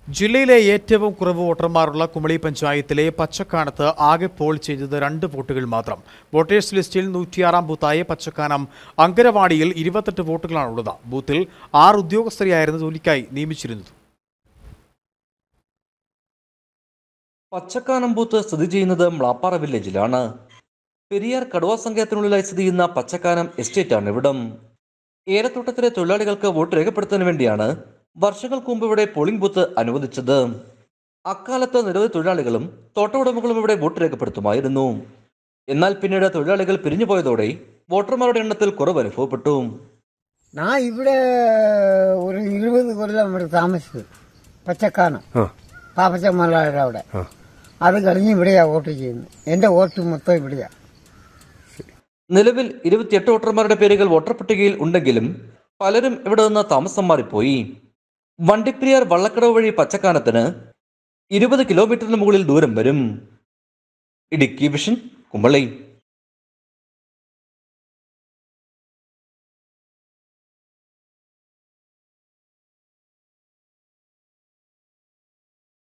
ജില്ലയിലെ ഏറ്റവും കുറവ് വോട്ടർമാരുള്ള കുമളി പഞ്ചായത്തിലെ പച്ചക്കാനത്ത് ആകെ പോൾ ചെയ്തത് 2 വോട്ടുകൾ മാത്രം. വോട്ടേഴ്സ് ലിസ്റ്റിൽ 106 ബൂത്തായ പച്ചക്കാനം അങ്കരവാടിയിൽ 28 വോട്ടുകളാണുള്ളത്. ബൂത്തിൽ 6 ഉദ്യോഗസ്ഥരെയായിരുന്നു ജോലിക്കായി നിയമിച്ചിരുന്നത്. പച്ചക്കാനം ബൂത്ത് സ്ഥിതി ചെയ്യുന്നത് മ്ലാപ്പാറ വില്ലേജിലാണ്. പെരിയാർ കടുവ സങ്കേതത്തിനുള്ളിലായി സ്ഥിതി ചെയ്യുന്ന പച്ചക്കാനം എസ്റ്റേറ്റാണ് ഇവിടം. ഏലത്തോട്ടത്തിലെ തൊഴിലാളികൾക്ക് വോട്ട് രേഖപ്പെടുത്തുന്നതിന് വേണ്ടിയാണ് വർഷങ്ങൾക്ക് മുമ്പ് ഇവിടെ പോളിംഗ് ബൂത്ത് അനുവദിച്ചത്. അക്കാലത്ത് നിരവധി തൊഴിലാളികളും തോട്ടവുടമകളും ഇവിടെ വോട്ട് രേഖപ്പെടുത്തുമായിരുന്നു. എന്നാൽ പിന്നീട് തൊഴിലാളികൾ പിരിഞ്ഞുപോയതോടെ വോട്ടർമാരുടെ എണ്ണത്തിൽ കുറവ് അനുഭവപ്പെട്ടു. ഞാൻ ഇവിടെ ഒരു 20 കൊല്ലം ഇവിടെ താമസിച്ചു. പച്ചക്കാനം പാപ്പച്ചമ്മയുടെ അവിടെ. അത് കഴിഞ്ഞ് ഇവിടെയാ വോട്ട് ചെയ്യുന്നത്. എന്റെ വോട്ട് മൊത്തം ഇവിടെയാ. നിലവിൽ 28 വോട്ടർമാരുടെ പേരുകൾ വോട്ടർ പട്ടികയിൽ ഉണ്ടെങ്കിലും പലരും ഇവിടെ നിന്ന് താമസം മാറിപ്പോയി. വണ്ടിപ്പെരിയാർ വള്ളക്കടവ് വഴി പച്ചക്കാനത്തിന് 20 കിലോമീറ്ററിന് മുകളിൽ ദൂരം വരും. ഇടുക്കി വിഷൻ, കുമളി.